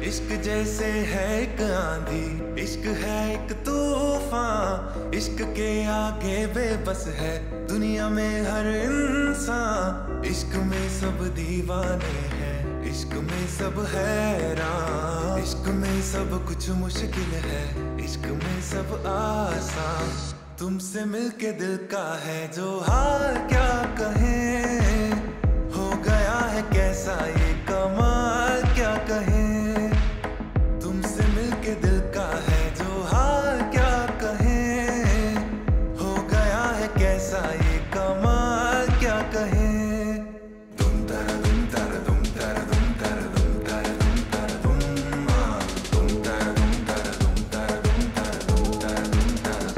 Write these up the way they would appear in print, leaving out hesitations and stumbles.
इश्क जैसे है एक आंधी, इश्क है एक तूफान, इश्क के आगे बेबस है दुनिया में हर इंसान। इश्क में सब दीवाने हैं, इश्क में सब हैरान, इश्क में सब कुछ मुश्किल है, इश्क में सब आसान। तुमसे मिलके दिल का है जो हाल क्या कहें, हो गया है कैसा ये कमाल क्या कहें। तुमसे मिलके दिल का है जो हाल क्या कहें, हो गया है कैसा ये कमाल क्या कहें। तुम तारा तुम तारा तुम तारा तुम तारा तुम तारा तुम तारा तुम तुम तारा तुम तारा तुम तारा तुम तारा तुम तारा तुम तारा।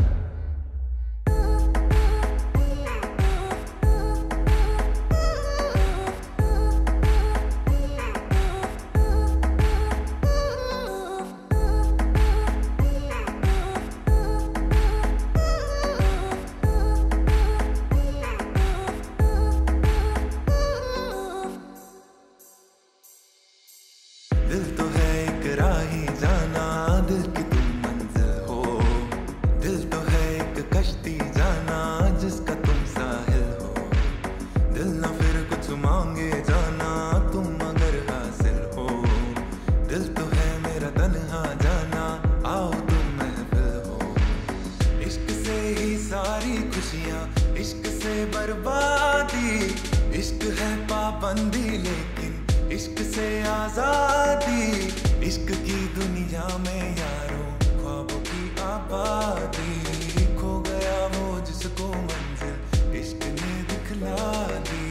दिल तो है एक राही जाना, दिल की तुम मंजिल हो, दिल तो है एक कश्ती जाना जिसका तुम साहिल हो। दिल ना फिर कुछ मांगे जाना तुम अगर हासिल हो, दिल तो है मेरा तन्हा जाना आओ तुम महफिल हो। इश्क से ही सारी खुशियाँ, इश्क से बर्बादी, इश्क है पाबंदी लेकिन इश्क से आजादी। इश्क की दुनिया में यारों ख्वाबों की आबादी, खो गया वो जिसको मंजिल इश्क ने दिखला दी।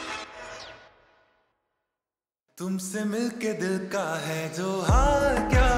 तुमसे मिलके दिल का है जो हाल क्या